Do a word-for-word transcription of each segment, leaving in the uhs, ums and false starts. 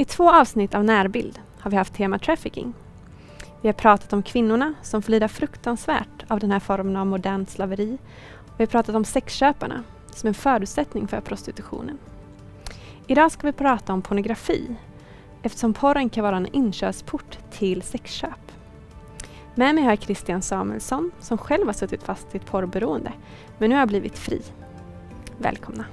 I två avsnitt av Närbild har vi haft tema trafficking. Vi har pratat om kvinnorna som får lida fruktansvärt av den här formen av modernt slaveri. Och vi har pratat om sexköparna som en förutsättning för prostitutionen. Idag ska vi prata om pornografi, eftersom porren kan vara en inkörsport till sexköp. Med mig har jag Christian Samuelsson som själv har suttit fast i ett porrberoende, men nu har blivit fri. Välkomna!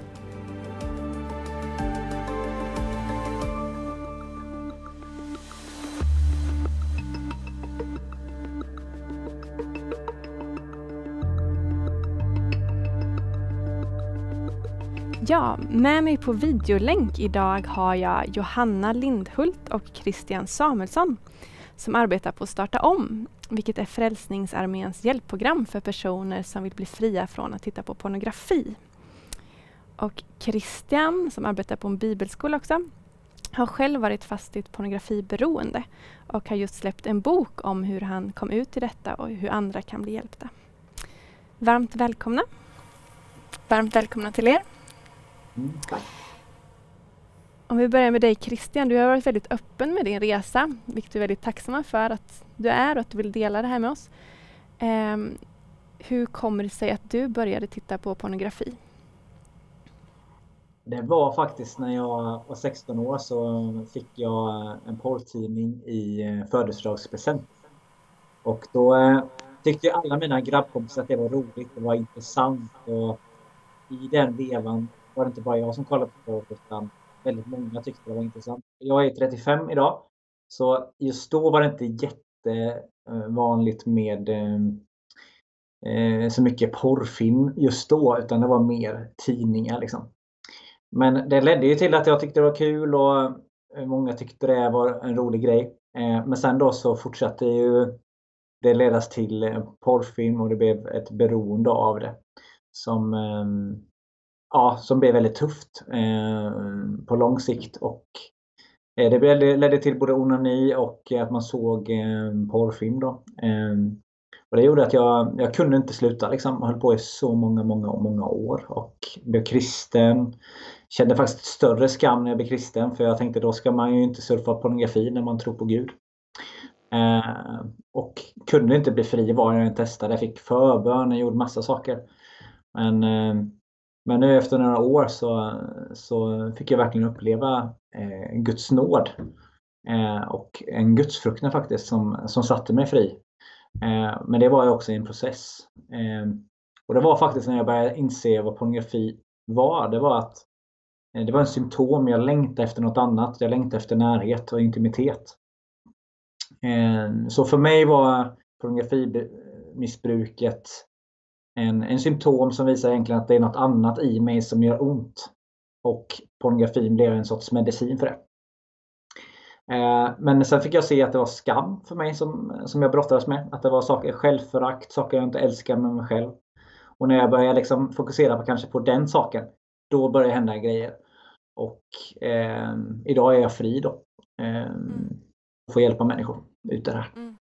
Ja, med mig på videolänk idag har jag Johanna Lindhult och Christian Samuelsson som arbetar på Starta om, vilket är Frälsningsarméns hjälpprogram för personer som vill bli fria från att titta på pornografi. Och Christian, som arbetar på en bibelskola också, har själv varit fast i ett pornografiberoende och har just släppt en bok om hur han kom ut i detta och hur andra kan bli hjälpta. Varmt välkomna. Varmt välkomna till er. Mm. Om vi börjar med dig Christian, du har varit väldigt öppen med din resa, vilket vi är väldigt tacksamma för att du är och att du vill dela det här med oss. Um, hur kommer det sig att du började titta på pornografi? Det var faktiskt när jag var sexton år så fick jag en porrtidning i födelsedagspresent. Och då eh, tyckte alla mina grabbkompisar att det var roligt, det var intressant och i den vevan var det inte bara jag som kollade på porr utan väldigt många tyckte det var intressant. Jag är trettiofem idag så just då var det inte jättevanligt med eh, så mycket porrfilm just då utan det var mer tidningar liksom. Men det ledde ju till att jag tyckte det var kul och många tyckte det var en rolig grej. Eh, men sen då så fortsatte ju det ledas till porrfilm och det blev ett beroende av det som eh, Ja, som blev väldigt tufft eh, på lång sikt och eh, det ledde till både onani och att man såg eh, porrfilm då. Eh, och det gjorde att jag, jag kunde inte sluta liksom. Jag höll på i så många, många, många år och blev kristen. Kände faktiskt större skam när jag blev kristen för jag tänkte då ska man ju inte surfa pornografi när man tror på Gud. Eh, och kunde inte bli fri var jag än testade. Jag fick förbön, jag gjorde massa saker. Men eh, Men nu efter några år så, så fick jag verkligen uppleva eh, Guds nåd eh, och en gudsfruktan faktiskt som, som satte mig fri. Eh, men det var ju också en process. Eh, och det var faktiskt när jag började inse vad pornografi var. Det var att eh, det var en symptom. Jag längtade efter något annat. Jag längtade efter närhet och intimitet. Eh, så för mig var pornografimissbruket En, en symptom som visar egentligen att det är något annat i mig som gör ont. Och pornografin blev en sorts medicin för det. Eh, men sen fick jag se att det var skam för mig som, som jag brottades med. Att det var saker, självförakt, saker jag inte älskar med mig själv. Och när jag började liksom fokusera på kanske på den saken, då började hända grejer. Och eh, idag är jag fri då. Eh, och får hjälpa människor ut det här. Mm.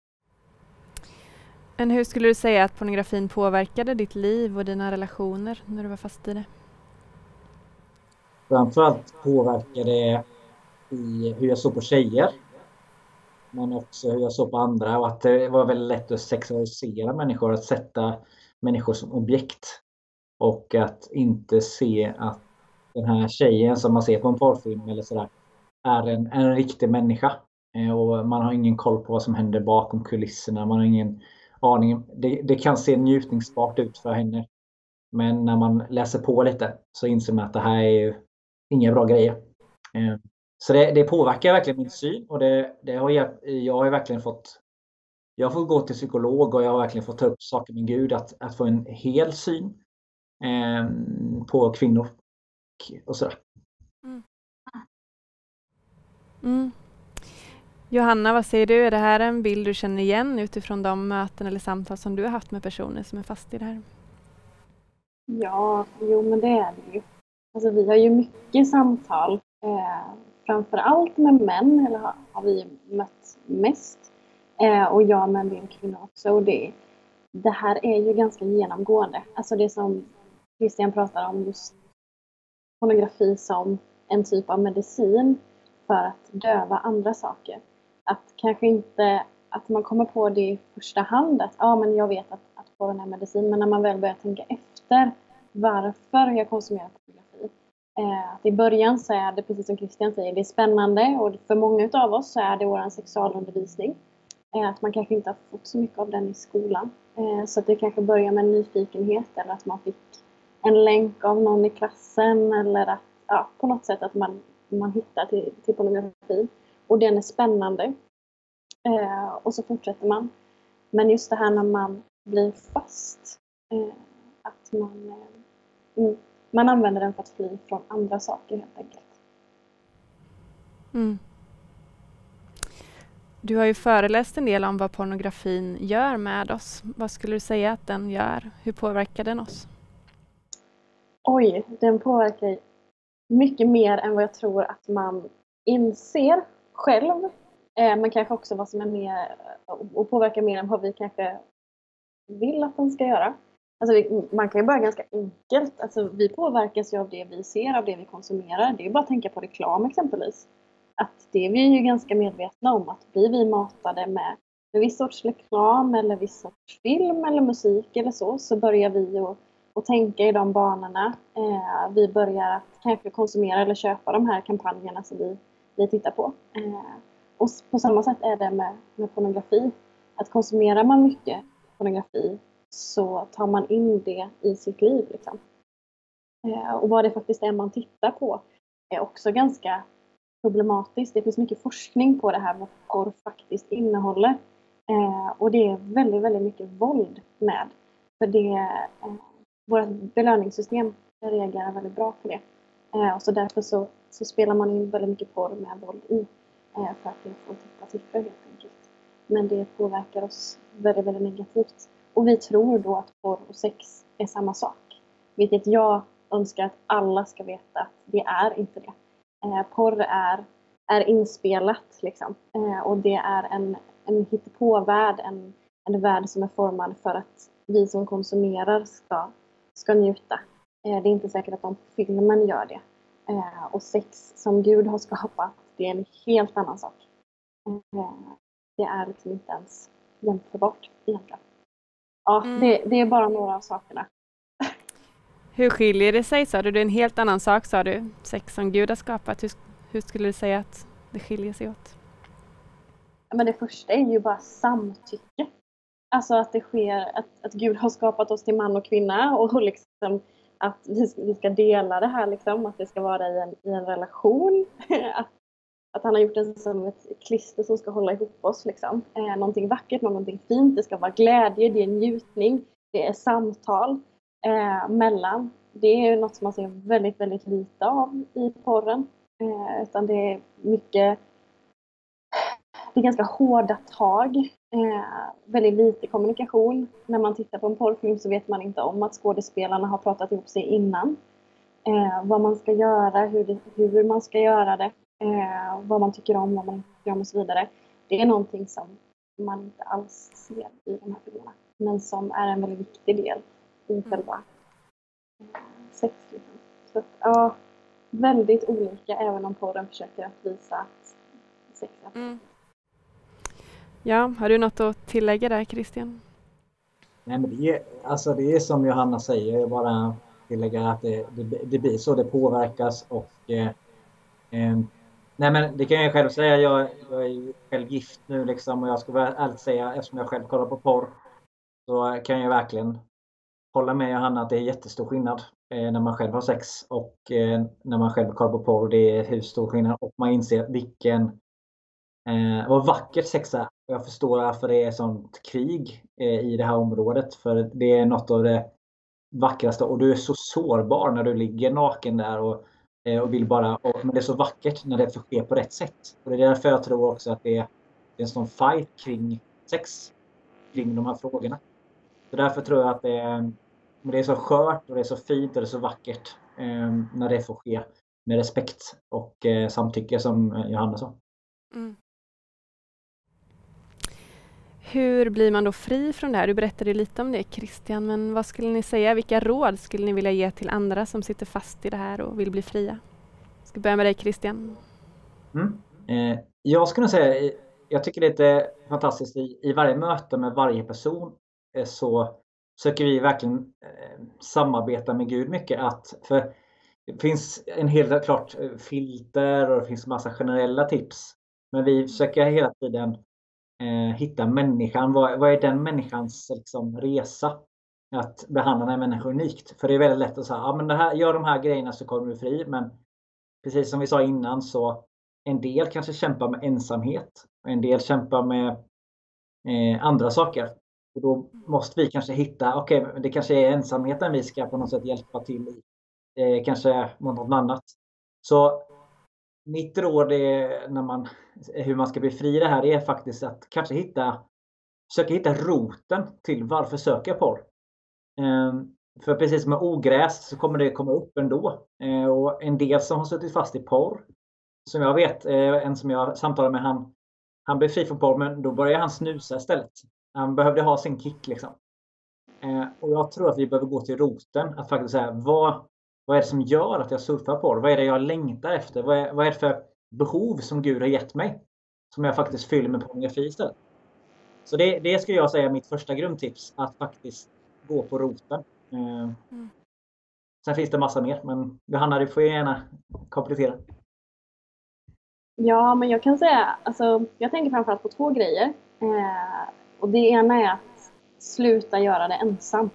Men hur skulle du säga att pornografin påverkade ditt liv och dina relationer när du var fast i det? Framförallt påverkade det i hur jag såg på tjejer. Men också hur jag såg på andra. Och att det var väldigt lätt att sexualisera människor. Att sätta människor som objekt. Och att inte se att den här tjejen som man ser på en porrfilm eller sådär är en, en riktig människa. Och man har ingen koll på vad som händer bakom kulisserna. Man har ingen aning. Det, det kan se njutningsbart ut för henne. Men när man läser på lite så inser man att det här är ju inga bra grejer. Så det, det påverkar verkligen min syn. Och det, det har jag, jag har verkligen fått. Jag får gå till psykolog och jag har verkligen fått ta upp saker med Gud. Att, att få en hel syn eh, på kvinnor och sådär. Mm. Mm. Johanna, vad säger du? Är det här en bild du känner igen utifrån de möten eller samtal som du har haft med personer som är fast i det här? Ja, jo men det är det ju. Alltså vi har ju mycket samtal. Eh, framförallt med män, eller har, har vi mött mest. Eh, och jag med en del kvinnor också. Och det, det här är ju ganska genomgående. Alltså det som Christian pratar om, just pornografi som en typ av medicin. för att döva andra saker. Att kanske inte att man kommer på det i första hand att ja, men jag vet att, att porren är medicin, men när man väl börjar tänka efter varför jag konsumerar pornografi. Eh, att i början så är det, precis som Christian säger, det är spännande, och för många av oss så är det vår sexualundervisning. Eh, att man kanske inte har fått så mycket av den i skolan. Eh, så att det kanske börjar med en nyfikenhet, eller att man fick en länk av någon i klassen, eller att ja, på något sätt att man, man hittar till, till pornografi. Och den är spännande. Eh, och så fortsätter man. Men just det här när man blir fast. Eh, att man, eh, mm, man använder den för att fly från andra saker helt enkelt. Mm. Du har ju föreläst en del om vad pornografin gör med oss. Vad skulle du säga att den gör? Hur påverkar den oss? Oj, den påverkar mycket mer än vad jag tror att man inser själv. Eh, men kanske också vad som är mer, och påverkar mer än vad vi kanske vill att den ska göra. Alltså vi, man kan ju börja ganska enkelt. Alltså vi påverkas ju av det vi ser, av det vi konsumerar. Det är bara att tänka på reklam exempelvis. Att det är vi ju ganska medvetna om. Att blir vi matade med, med viss sorts reklam eller viss sorts film eller musik eller så. Så börjar vi att och tänka i de banorna. Eh, vi börjar att kanske konsumera eller köpa de här kampanjerna som vi, vi tittar på. Eh, och på samma sätt är det med, med pornografi. Att konsumerar man mycket pornografi så tar man in det i sitt liv. Liksom. Eh, och vad det faktiskt är man tittar på är också ganska problematiskt. Det finns mycket forskning på det här vad porr faktiskt innehåller. Eh, och det är väldigt, väldigt mycket våld med. För det eh, vårt belöningssystem reagerar väldigt bra på det. Eh, och så därför så, så spelar man in väldigt mycket porr med våld i. Eh, för att vi får titta siffror helt enkelt. Men det påverkar oss väldigt, väldigt negativt. Och vi tror då att porr och sex är samma sak. Vilket jag önskar att alla ska veta att det är inte det. Eh, porr är, är inspelat liksom. Eh, och det är en, en hittepåvärld, en, en värld som är formad för att vi som konsumerar ska, ska njuta. Eh, det är inte säkert att de på filmen gör det. Eh, och sex som Gud har skapat, det är en helt annan sak. Eh, det är liksom inte ens jämförbart egentligen. Ja, mm. det, det är bara några av sakerna. Hur skiljer det sig, sa du? Det är en helt annan sak, sa du. Sex som Gud har skapat. Hur, hur skulle du säga att det skiljer sig åt? Men det första är ju bara samtycke. Alltså att det sker, att, att Gud har skapat oss till man och kvinna. Och liksom att vi ska, vi ska dela det här liksom. Att det ska vara i en, i en relation. att, att han har gjort det som ett klister som ska hålla ihop oss liksom. Eh, någonting vackert, någonting fint. Det ska vara glädje, det är njutning. Det är samtal. Eh, mellan. Det är något som man ser väldigt, väldigt lite av i porren. Eh, utan det är mycket, det är ganska hårda tag. Eh, väldigt lite kommunikation. När man tittar på en porrfilm så vet man inte om att skådespelarna har pratat ihop sig innan. Eh, vad man ska göra, hur, det, hur man ska göra det. Eh, vad man tycker om, vad man inte tycker om och så vidare. Det är någonting som man inte alls ser i de här filmerna. Men som är en väldigt viktig del i själva sex. Liksom. Så att, ja, väldigt olika även om porren försöker att visa att sex är. Mm. Ja, har du något att tillägga där, Christian? Nej, men det är, alltså det är som Johanna säger, jag bara tillägga att det, det, det blir så, det påverkas och eh, eh, nej men det kan jag själv säga, jag, jag är ju själv gift nu liksom och jag ska väl ärligt säga, eftersom jag själv kollar på porr så kan jag verkligen hålla med Johanna att det är jättestor skillnad eh, när man själv har sex och eh, när man själv kollar på porr. Det är hur stor skillnad och man inser vilken eh, vad vackert sex är. Jag förstår varför det är sånt krig eh, i det här området, för det är något av det vackraste och du är så sårbar när du ligger naken där och, eh, och vill bara, och, men det är så vackert när det får ske på rätt sätt. Och det är därför jag tror också att det är, det är en sån fight kring sex, kring de här frågorna. Så därför tror jag att det är, det är så skört och det är så fint och det är så vackert eh, när det får ske med respekt och eh, samtycke som Johanna sa. Mm. Hur blir man då fri från det här? Du berättade lite om det, Christian, men vad skulle ni säga? Vilka råd skulle ni vilja ge till andra som sitter fast i det här och vill bli fria? Jag ska börja med dig, Christian. Mm. Eh, jag skulle säga, jag tycker det är fantastiskt i, i varje möte med varje person eh, så söker vi verkligen eh, samarbeta med Gud mycket. Att, för det finns en hel del klart eh, filter och det finns massa generella tips. Men vi försöker hela tiden eh, hitta människan. Vad, vad är den människans liksom, resa? Att behandla den människan unikt. För det är väldigt lätt att säga, ja, men det här, gör de här grejerna så kommer du fri. Men precis som vi sa innan så en del kanske kämpar med ensamhet. Och en del kämpar med eh, andra saker. Och då måste vi kanske hitta, okej, okay, det kanske är ensamheten vi ska på något sätt hjälpa till i. Eh, kanske mot något annat. Så mitt råd är när man, hur man ska bli fri i det här är faktiskt att kanske hitta, försöka hitta roten till varför söker jag porr. Eh, för precis som med ogräs så kommer det komma upp ändå. Eh, och en del som har suttit fast i porr, som jag vet, eh, en som jag samtalade med, han, han blev fri från porr men då började han snusa istället. Han behövde ha sin kick liksom. Eh, och jag tror att vi behöver gå till roten, att faktiskt säga vad Vad är det som gör att jag surfar på det? Vad är det jag längtar efter? Vad är, vad är det för behov som Gud har gett mig? Som jag faktiskt fyller med pornografi istället. Så det, det skulle jag säga är mitt första grundtips. Att faktiskt gå på roten. Eh, Mm. Sen finns det massa mer. Men Johanna, du får gärna komplettera. Ja, men jag kan säga, alltså, jag tänker framförallt på två grejer. Eh, och det ena är att sluta göra det ensam.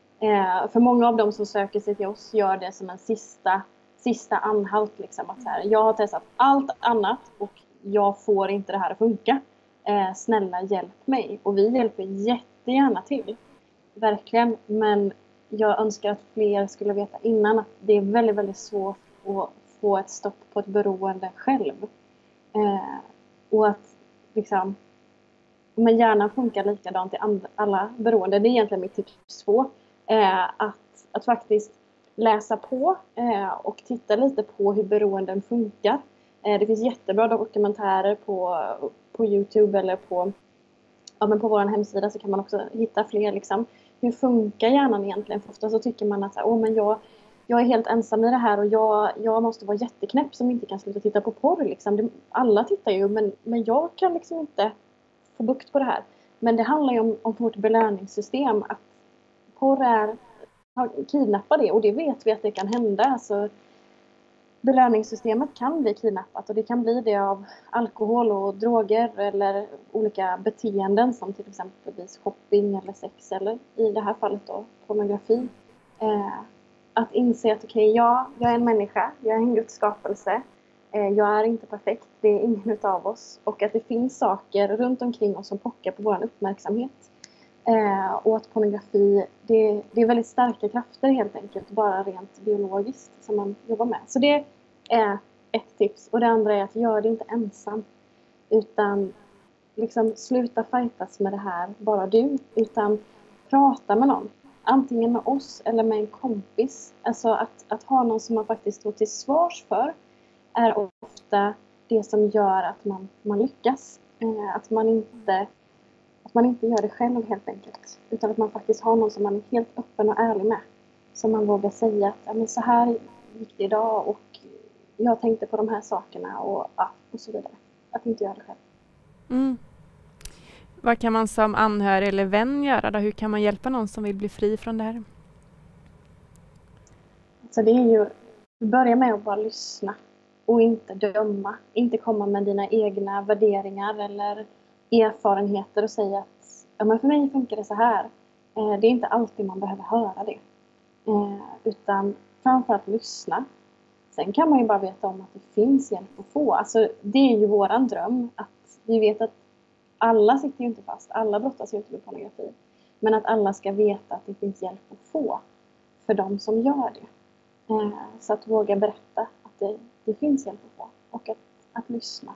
Eh, för många av dem som söker sig till oss gör det som en sista, sista anhalt. Liksom, att så här, jag har testat allt annat och jag får inte det här att funka. Eh, snälla hjälp mig. Och vi hjälper jättegärna till. Verkligen. Men jag önskar att fler skulle veta innan att det är väldigt, väldigt svårt att få ett stopp på ett beroende själv. Eh, och att liksom, men hjärnan funkar likadant i and- alla beroende. Det är egentligen mitt tips två. Eh, att, att faktiskt läsa på eh, och titta lite på hur beroenden funkar. Eh, det finns jättebra dokumentärer på, på YouTube eller på, ja, men på vår hemsida så kan man också hitta fler. Liksom. Hur funkar hjärnan egentligen? För ofta så tycker man att oh, men jag, jag är helt ensam i det här och jag, jag måste vara jätteknäpp som inte kan sluta titta på porr. Liksom. Det, alla tittar ju men, men jag kan liksom inte få bukt på det här. Men det handlar ju om, om vårt belöningssystem. Att porr är, kidnappar det och det vet vi att det kan hända. Alltså, belöningssystemet kan bli kidnappat och det kan bli det av alkohol och droger eller olika beteenden som till exempel shopping eller sex eller i det här fallet då pornografi. Eh, att inse att okej, okay, ja, jag är en människa, jag är en Guds skapelse. Eh, jag är inte perfekt, det är ingen utav oss. Och att det finns saker runt omkring oss som pockar på vår uppmärksamhet. Eh, och att pornografi, det, det är väldigt starka krafter helt enkelt, bara rent biologiskt som man jobbar med. Så det är ett tips. Och det andra är att gör det inte ensam. Utan liksom sluta fightas med det här, bara du. Utan prata med någon. Antingen med oss eller med en kompis. Alltså att, att ha någon som man faktiskt står till svars för är ofta det som gör att man, man lyckas. Eh, att man inte... Att man inte gör det själv helt enkelt. Utan att man faktiskt har någon som man är helt öppen och ärlig med. Som man vågar säga att ja, men så här gick det idag och jag tänkte på de här sakerna och, ja, och så vidare. Att inte göra det själv. Mm. Vad kan man som anhörig eller vän göra då? Hur kan man hjälpa någon som vill bli fri från det här? Så det är ju, börja med att bara lyssna och inte döma. Inte komma med dina egna värderingar eller erfarenheter och säga att ja, men för mig funkar det så här. Eh, det är inte alltid man behöver höra det. Eh, utan framförallt lyssna. Sen kan man ju bara veta om att det finns hjälp att få. Alltså, det är ju våran dröm. Att vi vet att alla sitter ju inte fast. Alla brottas ju inte med pornografi. Men att alla ska veta att det finns hjälp att få. För de som gör det. Eh, så att våga berätta att det, det finns hjälp att få. Och att, att lyssna.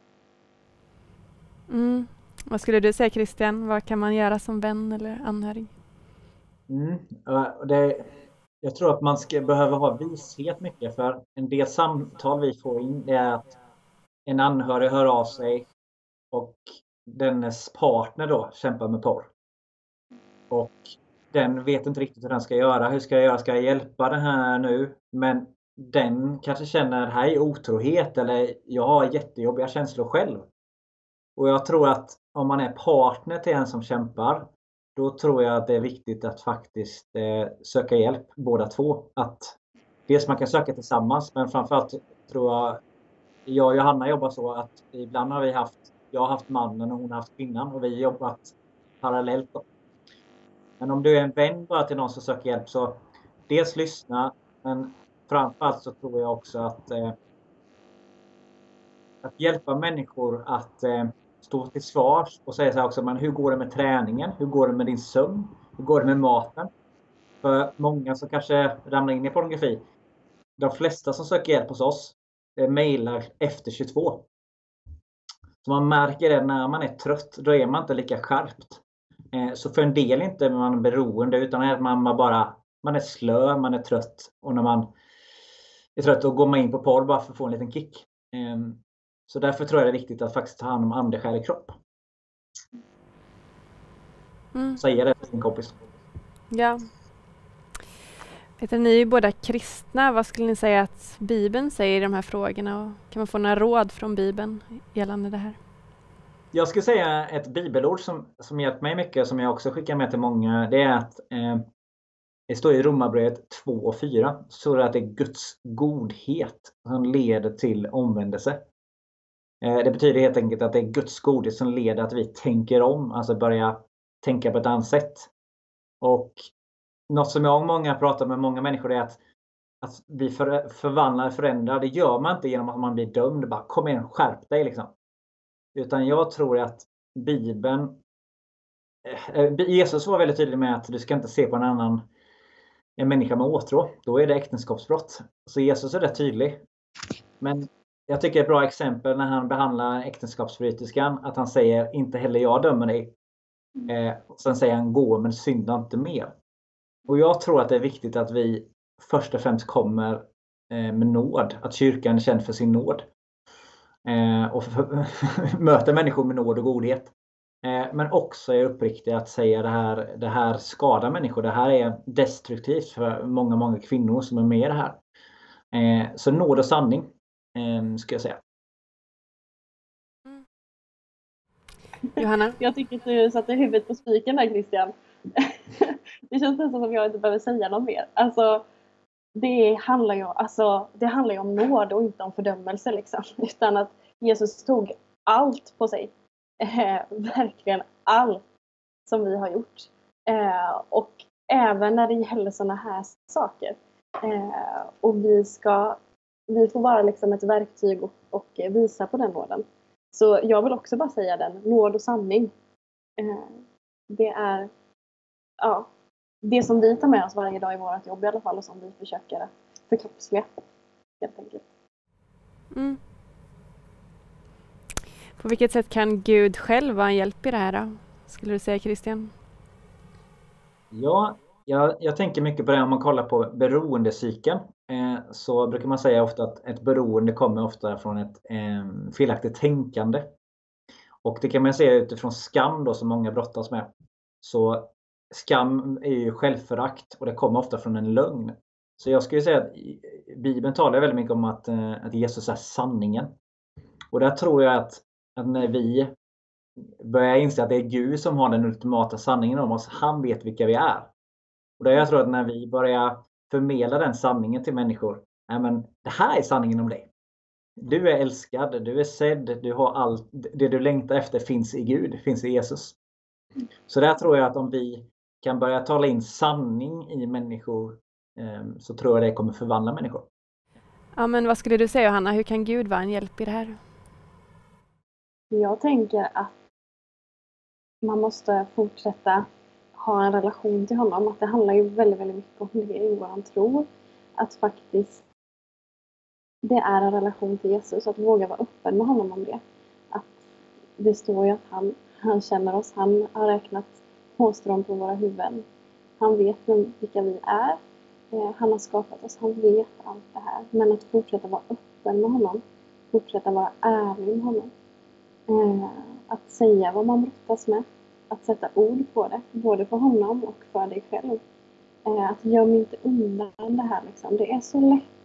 Mm. Vad skulle du säga, Christian? Vad kan man göra som vän eller anhörig? Mm. Det, jag tror att man ska behöva ha vishet mycket. För en del samtal vi får in det är att en anhörig hör av sig och dennes partner då kämpar med porr. Och den vet inte riktigt hur den ska göra. Hur ska jag göra? Ska jag hjälpa den här nu? Men den kanske känner här är otrohet eller jag har jättejobbiga känslor själv. Och jag tror att om man är partner till en som kämpar, då tror jag att det är viktigt att faktiskt eh, söka hjälp båda två. Att dels man kan söka tillsammans, men framförallt tror jag, jag och Johanna jobbar så att ibland har vi haft, jag har haft mannen och hon har haft kvinnan och vi har jobbat parallellt. Då. Men om du är en vän bara till någon som söker hjälp, så dels lyssna, men framförallt så tror jag också att, eh, att hjälpa människor att eh, stå till svars och säga så här också, men hur går det med träningen? Hur går det med din sömn? Hur går det med maten? För många som kanske ramlar in i pornografi, de flesta som söker hjälp hos oss eh, mejlar efter tjugotvå. Så man märker det när man är trött, då är man inte lika skärpt. Eh, så för en del inte är man beroende, utan att man bara man är slö, man är trött. Och när man är trött, då går man in på porr bara för att få en liten kick. Eh, så därför tror jag det är viktigt att faktiskt ta hand om ande, själ och kropp. Mm. Säga det till sin kompis. Ja. Vet du, ni är ju båda kristna. Vad skulle ni säga att Bibeln säger i de här frågorna? Och kan man få några råd från Bibeln gällande det här? Jag skulle säga ett bibelord som, som hjälpt mig mycket, som jag också skickar med till många. Det är att eh, det står i Romarbrevet två och fyra. Så det att det är Guds godhet som leder till omvändelse. Eh, det betyder helt enkelt att det är Guds godhet som leder att vi tänker om. Alltså börja tänka på ett annat sätt. Och något som jag och många pratar med många människor är att, att vi för, förvandlar, förändrar. Det gör man inte genom att man blir dömd. Bara kom igen, skärp dig liksom. Utan jag tror att Bibeln, eh, Jesus var väldigt tydlig med att du ska inte se på en annan en människa med åtrå. Då är det äktenskapsbrott. Så Jesus är rätt tydlig. Men jag tycker ett bra exempel när han behandlar äktenskapsbryterskan, att han säger inte heller jag dömer dig. Eh, och sen säger han gå men synda inte mer. Och jag tror att det är viktigt att vi först och främst kommer eh, med nåd. Att kyrkan är känd för sin nåd. Eh, och möter människor med nåd och godhet. Eh, men också är uppriktig att säga det här, det här skadar människor. Det här är destruktivt för många, många kvinnor som är med i det här. Eh, så nåd och sanning eh, ska jag säga. Mm. Johanna? Jag tycker att du satte huvudet på spiken där, Christian. Det känns nästan som jag inte behöver säga något mer. Alltså, det handlar ju, alltså, det handlar ju om nåd och inte om fördömelse. Liksom. Utan att Jesus tog allt på sig. Eh, verkligen allt som vi har gjort. Eh, och även när det gäller sådana här saker. Eh, och vi ska vi får vara liksom ett verktyg och, och visa på den nåden. Så jag vill också bara säga den. Nåd och sanning. Eh, det är ja, det som vi tar med oss varje dag i vårt jobb i alla fall. Och som vi försöker att förkroppsliga. Helt enkelt. Mm. På vilket sätt kan Gud själv vara en hjälp i det här då? Skulle du säga, Christian? Ja, jag, jag tänker mycket på det om man kollar på beroendecykeln. Eh, så brukar man säga ofta att ett beroende kommer ofta från ett eh, felaktigt tänkande. Och det kan man se utifrån skam då som många brottas med. Så skam är ju självförakt och det kommer ofta från en lögn. Så jag skulle säga att Bibeln talar väldigt mycket om att, eh, att Jesus är sanningen. Och där tror jag att, att när vi börjar inse att det är Gud som har den ultimata sanningen om oss, han vet vilka vi är. Och där jag tror att när vi börjar förmedla den sanningen till människor, nej men det här är sanningen om dig. Du är älskad, du är sedd, du har allt, det du längtar efter finns i Gud, finns i Jesus. Så där tror jag att om vi kan börja tala in sanning i människor, så tror jag det kommer förvandla människor. Ja, men vad skulle du säga, Johanna? Hur kan Gud vara en hjälp i det här? Jag tänker att man måste fortsätta ha en relation till honom. Att det handlar ju väldigt, väldigt mycket om det i vår tro. Att faktiskt det är en relation till Jesus. Att våga vara öppen med honom om det. Att det står ju att han, han känner oss. Han har räknat hårstrån på våra huvuden. Han vet vilka vi är. Han har skapat oss. Han vet allt det här. Men att fortsätta vara öppen med honom. Fortsätta vara ärlig med honom. Att säga vad man brottas med. Att sätta ord på det. Både för honom och för dig själv. Att göra mig inte undan det här. Liksom. Det är så lätt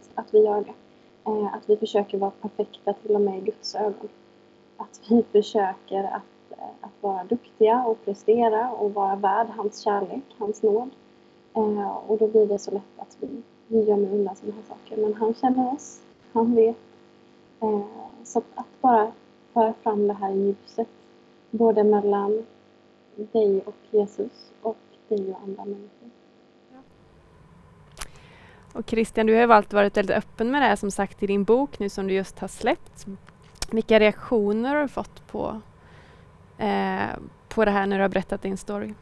att vi gör det. Eh, att vi försöker vara perfekta till och med i Guds ögon. Att vi försöker att, eh, att vara duktiga och prestera och vara värd hans kärlek, hans nåd. Eh, och då blir det så lätt att vi, vi gör med undan sådana här saker. Men han känner oss, han vet. Eh, så att, att bara föra fram det här i ljuset. Både mellan dig och Jesus och dig och andra människor. Och Christian, du har ju valt varit väldigt öppen med det här som sagt i din bok nu som du just har släppt. Vilka reaktioner har du fått på, eh, på det här när du har berättat din story?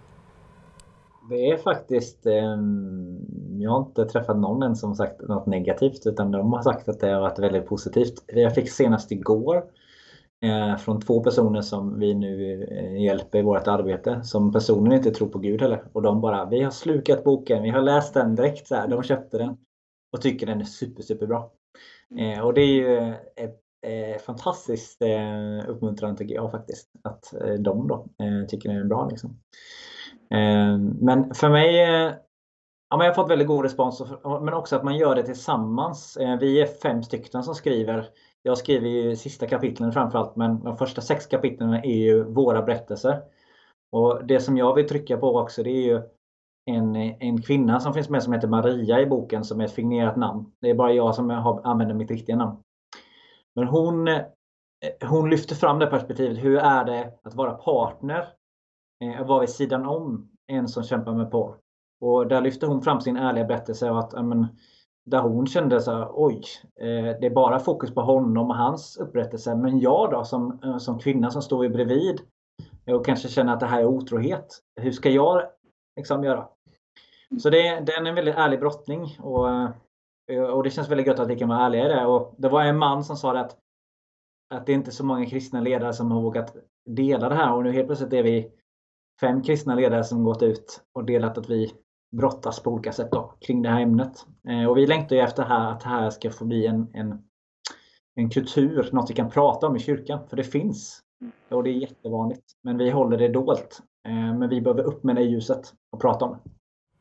Det är faktiskt, eh, jag har inte träffat någon än som sagt något negativt, utan de har sagt att det har varit väldigt positivt. Jag fick senast igår eh, från två personer som vi nu eh, hjälper i vårt arbete, som personen inte tror på Gud heller. Och de bara, vi har slukat boken, vi har läst den direkt så här. De köpte den och tycker den är super, super bra. Eh, och det är ju ett eh, fantastiskt eh, uppmuntrande tycker jag faktiskt, att eh, de då eh, tycker den är bra liksom. Eh, men för mig, eh, ja, men jag har fått väldigt god respons, men också att man gör det tillsammans. Eh, vi är fem stycken som skriver. Jag skriver ju sista kapitlen framförallt, men de första sex kapitlen är ju våra berättelser. Och det som jag vill trycka på också, det är ju en, en kvinna som finns med som heter Maria i boken, som är ett signerat namn. Det är bara jag som har, använder mitt riktiga namn. Men hon, hon lyfter fram det perspektivet. Hur är det att vara partner? Att vara vid sidan om en som kämpar med porr. Och där lyfter hon fram sin ärliga berättelse och att amen, där hon kände så här, oj, det är bara fokus på honom och hans upprättelse. Men jag då som, som kvinna som står bredvid och kanske känner att det här är otrohet. Hur ska jag liksom göra? Så det, det är en väldigt ärlig brottning. Och, och det känns väldigt gott att vi kan vara ärliga i det. Och det var en man som sa att, att det är inte så många kristna ledare som har vågat dela det här. Och nu helt plötsligt är vi fem kristna ledare som gått ut och delat att vi brottas på olika sätt då, kring det här ämnet. Eh, och vi längtar ju efter här, att det här ska få bli en, en, en kultur, något vi kan prata om i kyrkan. För det finns. Och det är jättevanligt. Men vi håller det dolt. Eh, men vi behöver upp med det i ljuset och prata om det.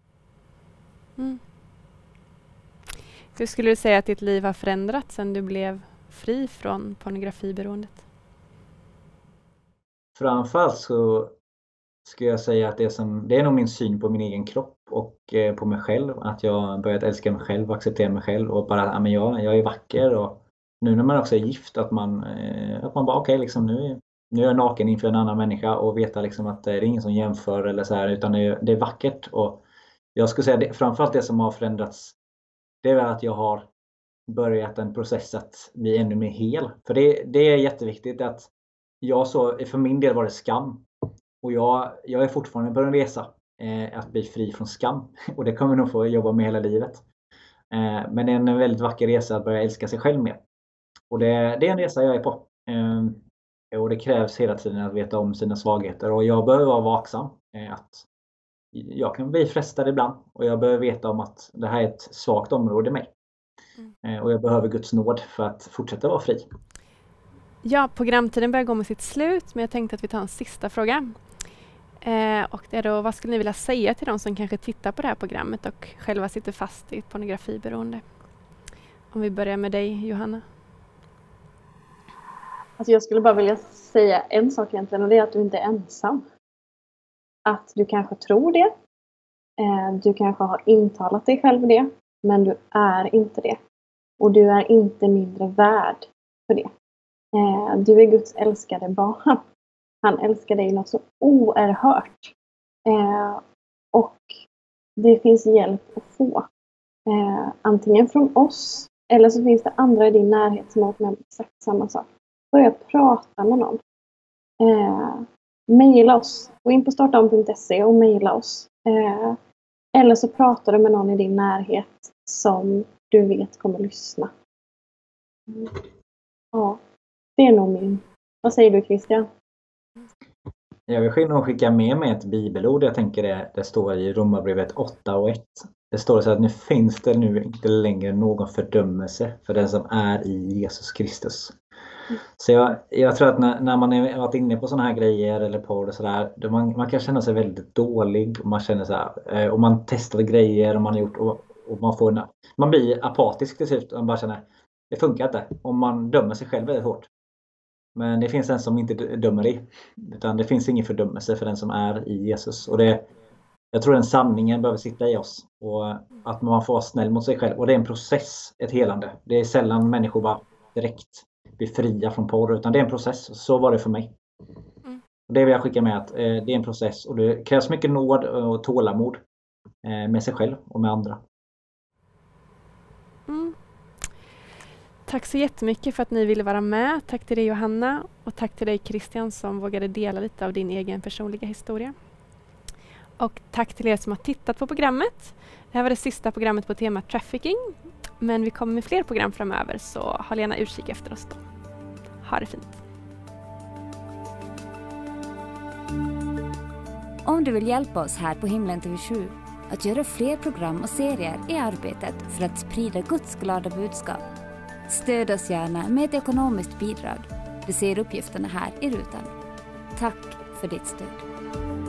Mm. Hur skulle du säga att ditt liv har förändrats sedan du blev fri från pornografiberoendet? Framförallt så skulle jag säga att det, som, det är nog min syn på min egen kropp och eh, på mig själv. Att jag börjat älska mig själv och acceptera mig själv. Och bara, ja, men jag, jag är vacker. Och nu när man också är gift, att man, eh, att man bara, okej, okay, liksom, nu, nu är jag naken inför en annan människa. Och veta liksom, att det är ingen som jämför eller så här, utan det är, det är vackert. Och jag skulle säga, det, framförallt det som har förändrats, det är att jag har börjat en process att bli ännu mer hel. För det, det är jätteviktigt att jag så, för min del var det skam. Och jag, jag är fortfarande på en resa eh, att bli fri från skam. Och det kommer jag nog få jobba med hela livet. Eh, men det är en väldigt vacker resa att börja älska sig själv mer. Och det, det är en resa jag är på. Eh, och det krävs hela tiden att veta om sina svagheter. Och jag behöver vara vaksam. Eh, att jag kan bli frestad ibland. Och jag behöver veta om att det här är ett svagt område i mig. Eh, och jag behöver Guds nåd för att fortsätta vara fri. Ja, programtiden börjar gå med sitt slut. Men jag tänkte att vi tar en sista fråga. Eh, och det är då, vad skulle ni vilja säga till de som kanske tittar på det här programmet och själva sitter fast i pornografiberoende? Om vi börjar med dig, Johanna. Alltså jag skulle bara vilja säga en sak egentligen, och det är att du inte är ensam. Att du kanske tror det. Eh, du kanske har intalat dig själv det. Men du är inte det. Och du är inte mindre värd för det. Eh, du är Guds älskade barn. Han älskar dig något så oerhört. Eh, och det finns hjälp att få. Eh, antingen från oss. Eller så finns det andra i din närhet som har gjort med exakt samma sak. Börja prata med någon. Eh, maila oss. Gå in på startom punkt se och maila oss. Eh, eller så pratar du med någon i din närhet som du vet kommer lyssna. Mm. Ja, det är nog min. Vad säger du, Christian? Jag vill nog skicka med mig ett bibelord. Jag tänker det, det står i Romarbrevet åtta och ett. Det står så att nu finns det nu inte längre någon fördömelse för den som är i Jesus Kristus. Mm. Så jag, jag tror att när, när man har varit inne på sådana här grejer eller porr och sådär, man, man kan känna sig väldigt dålig. Och man känner så här, och man testar grejer och man har gjort. Och och man, får en, man blir apatisk till slut. Man bara känner, det funkar inte. Om man dömer sig själv väldigt hårt. Men det finns en som inte dömer dig. Utan det finns ingen fördömelse för den som är i Jesus. Och det, jag tror den sanningen behöver sitta i oss. Och att man får vara snäll mot sig själv. Och det är en process, ett helande. Det är sällan människor bara direkt blir fria från porr. Utan det är en process. Så var det för mig. Mm. Det vill jag skicka med, att eh, det är en process. Och det krävs mycket nåd och tålamod eh, med sig själv och med andra. Mm. Tack så jättemycket för att ni ville vara med. Tack till dig Johanna och tack till dig Christian som vågade dela lite av din egen personliga historia. Och tack till er som har tittat på programmet. Det här var det sista programmet på temat trafficking. Men vi kommer med fler program framöver, så håll gärna utkik efter oss då. Ha det fint. Om du vill hjälpa oss här på Himlen T V sju att göra fler program och serier i arbetet för att sprida Guds glada budskap, stöd oss gärna med ett ekonomiskt bidrag. Du ser uppgifterna här i rutan. Tack för ditt stöd.